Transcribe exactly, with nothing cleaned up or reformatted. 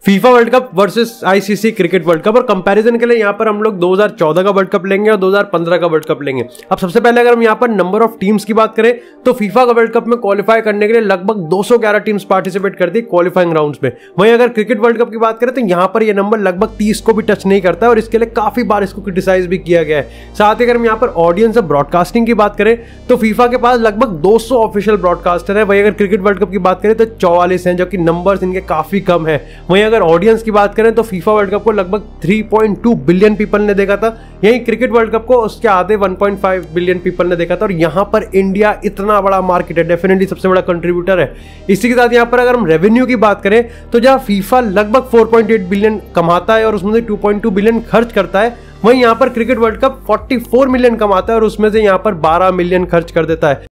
FIFA world cup versus ICC cricket world cup. और comparison के लिए यहाँ पर हम लोग दो हज़ार चौदह का वर्ल्ड कप लेंगे और दो हज़ार पंद्रह का वर्ल्ड कप लेंगे। अब सबसे पहले अगर हम यहाँ पर नंबर ऑफ टीम्स की बात करें तो फीफा का वर्ल्ड कप में क्वालिफाई करने के लिए लगभग दो सौ ग्यारह टीम्स पार्टिसिपेट करती है क्वालिफाइंग राउंड्स में। वहीं अगर क्रिकेट वर्ल्ड कप की बात करें तो यहाँ पर यह नंबर लगभग तीस को भी टच नहीं करता और इसके लिए काफी बार इसको क्रिटिसाइज भी किया गया है। साथ ही अगर हम यहाँ पर ऑडियंस और ब्रॉडकास्टिंग की बात करें तो फीफा के पास लगभग दो सौ ऑफिशियल ब्रॉडकास्टर है। वहीं अगर क्रिकेट वर्ल्ड कप की बात करें तो चौवालीस हैं, जो कि नंबर्स इनके काफी कम है। वहीं अगर ऑडियंस की बात करें तो फीफा वर्ल्ड कप को लगभग तीन पॉइंट दो बिलियन पीपल ने देखा था, यही क्रिकेट वर्ल्ड कप को उसके आधे एक पॉइंट पाँच बिलियन पीपल ने देखा था। और यहां पर इंडिया इतना बड़ा मार्केट है, डेफिनेटली सबसे बड़ा कंट्रीब्यूटर है। इसी के साथ यहां पर अगर हम रेवेन्यू की बात करें तो जहां फीफा लगभग चार पॉइंट आठ बिलियन कमाता है और उसमें से दो पॉइंट दो बिलियन खर्च करता है, वहीं यहां पर क्रिकेट वर्ल्ड कप चौवालीस मिलियन कमाता है और उसमें से यहां पर बारह मिलियन खर्च कर देता है।